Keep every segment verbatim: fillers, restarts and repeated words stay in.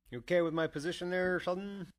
You okay with my position there, Sheldon?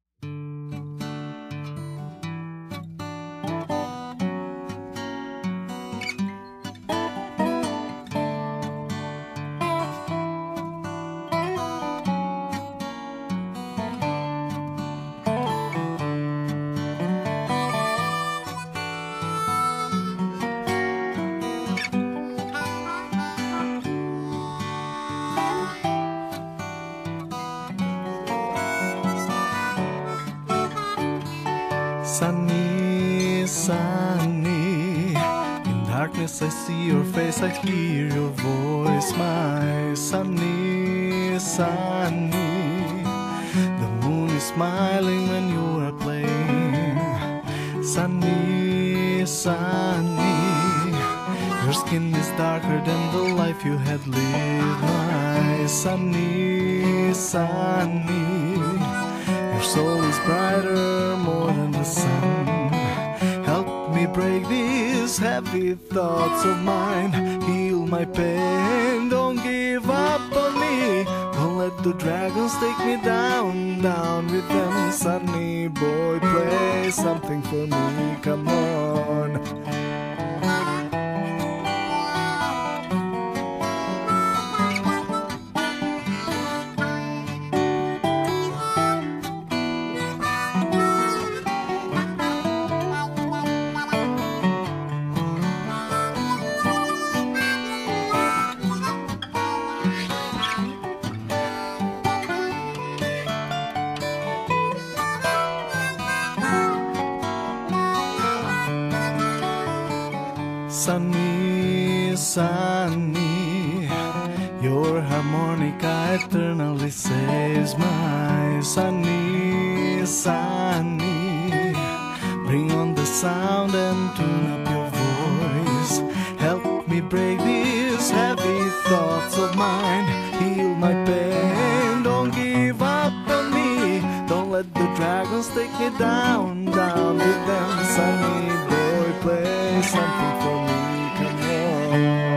Sunny, sunny, in darkness I see your face, I hear your voice, my sunny, sunny. The moon is smiling when you are playing. Sunny, sunny, your skin is darker than the life you had lived, my sunny, sunny. Your soul is brighter more than the sun. Help me break these heavy thoughts of mine. Heal my pain, don't give up on me. Don't let the dragons take me down, down with them. Sunny boy, play something for me, come on. Sunny, sunny, your harmonica eternally saves my sunny, sunny. Bring on the sound and tune up your voice. Help me break these heavy thoughts of mine. Heal my pain, don't give up on me. Don't let the dragons take me down, down with them. Sunny boy, play something for me. Come on.